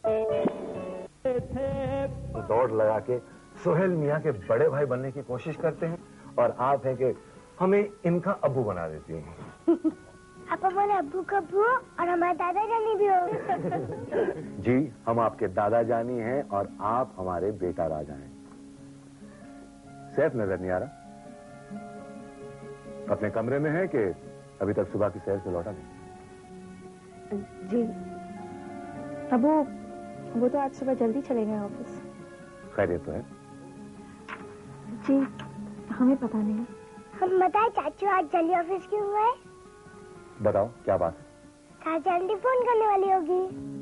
दौड़ लगा के सोहेल मियाँ के बड़े भाई बनने की कोशिश करते हैं और आप हैं कि हमें इनका अब्बू बना देती हैं। आप हमारे अब्बू का अब्बू हो और हमारे दादा जानी भी हो। जी, हम आपके दादा जानी हैं और आप हमारे बेटा राजा हैं। सैफ नजर नहीं आ रहा? अपने कमरे में है कि अभी तक सुबह की सैर से लौटा नहीं? जी अबू, वो तो आज सुबह जल्दी चले गए ऑफिस। खैरियत तो है? जी हमें पता नहीं। हम बताए चाचू आज जल्दी ऑफिस क्यों गए? बताओ क्या बात है? जल्दी फोन करने वाली होगी।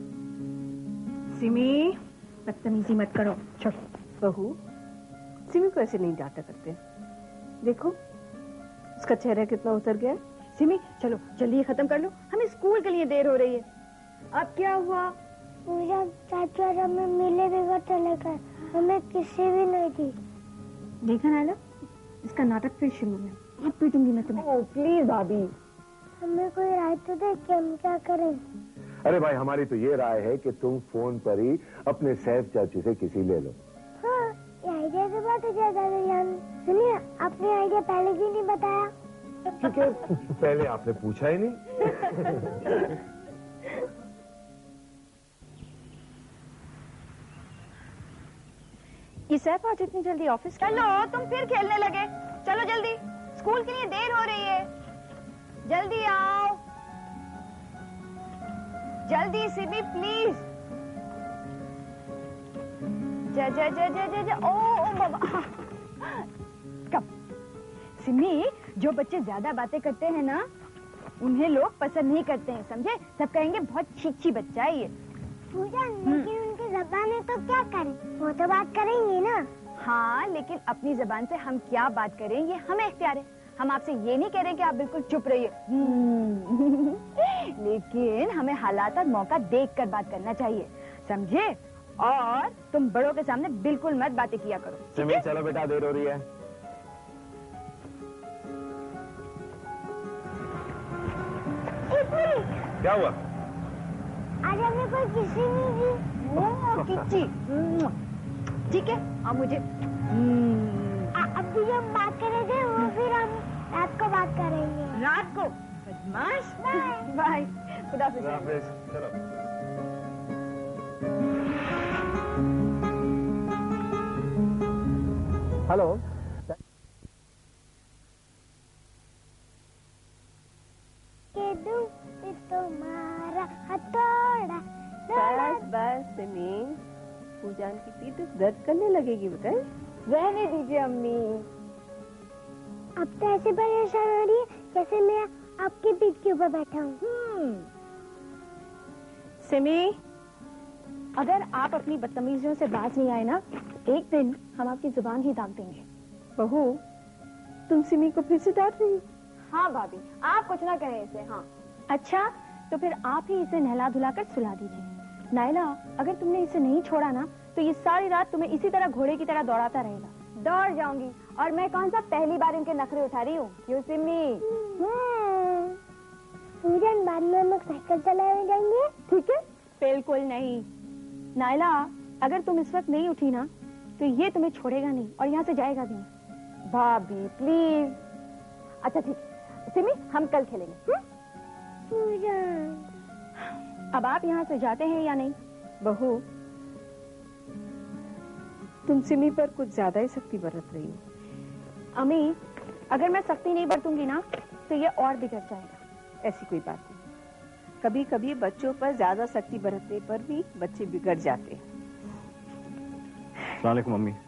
सिमी बदतमीजी मत करो। बहू, सिमी को ऐसे नहीं डांटा करते। देखो उसका चेहरा कितना उतर गया। सिमी चलो जल्दी ये खत्म कर लो, हमें स्कूल के लिए देर हो रही है। अब क्या हुआ? मुझे चाचू और हमें मिले भी चले गए, हमें किसी भी नहीं दी। देखा नायला, इसका नाटक फिर शुरू है। अब पीटूंगी मैं तुम्हें। ओह प्लीज भाभी, हमें कोई राय तो दे कि हम क्या करें। अरे भाई, हमारी तो ये राय है कि तुम फोन पर ही अपने सैफ चाचू से किसी ले लो। हाँ, ये आइडिया तो बहुत अच्छा है। सुनिए, आपने आइडिया पहले क्यों नहीं बताया? क्योंकि पहले आपने पूछा ही नहीं। ये सैफ आज इतनी जल्दी ऑफिस? चलो तुम फिर खेलने लगे। चलो जल्दी, स्कूल के लिए देर हो रही है। जल्दी आओ, जल्दी सिमी प्लीज। जा जा जा जा जा जा। ओ बाबा, कब? सिमी, जो बच्चे ज्यादा बातें करते हैं ना, उन्हें लोग पसंद नहीं करते हैं, समझे? सब कहेंगे बहुत छीछी बच्चा है ये। पूजा, लेकिन उनकी ज़बान है तो क्या करें? वो तो बात करेंगे ना। हाँ, लेकिन अपनी जबान से हम क्या बात करें ये हमें इख्तियार है। हम आपसे ये नहीं कह रहे कि आप बिल्कुल चुप रहिए। लेकिन हमें हालात और मौका देखकर बात करना चाहिए, समझे? और तुम बड़ों के सामने बिल्कुल मत बातें किया करो। सिमी चलो बेटा, देर हो रही है। क्या हुआ? आज हमें कोई किसी नहीं दी। वो किच्ची, ठीक है? अब मुझे अभी जो हम बात कर रहे थे वो फिर हम रात को बात करेंगे। रात को? बदमाश। बाय, खुदा हाफिज़। चलो। हेलो। तुम्हारा हथौड़ा। बस बस सिमी, पूजान की पीठ दर्द करने लगेगी बेटा। रहने दीजिए अम्मी। अब तो ऐसे परेशान हो रही है जैसे मैं आपकी पीठ के ऊपर बैठा हूँ। सिमी, अगर आप अपनी बदतमीजियों से बाज नहीं आए ना, एक दिन हम आपकी जुबान ही दाग देंगे। बहू, तुम सिमी को फिर से डांट रही? हाँ भाभी, आप कुछ ना कहें इसे। हाँ अच्छा, तो फिर आप ही इसे नहला धुलाकर सुला दीजिए। नायला, अगर तुमने इसे नहीं छोड़ा ना, तो ये सारी रात तुम्हें इसी तरह घोड़े की तरह दौड़ाता रहेगा। दौड़ जाऊंगी, और मैं कौन सा पहली बार इनके नखरे उठा रही हूँ? क्यों सिमी? पूजन, बाद में हम लोग साइकिल चलाने जाएंगे, ठीक है? बिल्कुल नहीं। नायला, अगर तुम इस वक्त नहीं उठी ना, तो ये तुम्हें छोड़ेगा नहीं और यहाँ से जाएगा भी नहीं। भाभी प्लीज। अच्छा ठीक, सिमी हम कल खेलेंगे। पूजन, अब आप यहाँ से जाते हैं या नहीं? बहू, तुम सिमी पर कुछ ज्यादा ही सख्ती बरत रही हो। अम्मी, अगर मैं सख्ती नहीं बरतूंगी ना, तो ये और बिगड़ जाएगा। ऐसी कोई बात नहीं, कभी कभी बच्चों पर ज्यादा सख्ती बरतने पर भी बच्चे बिगड़ जाते हैं। अस्सलाम वालेकुम मम्मी।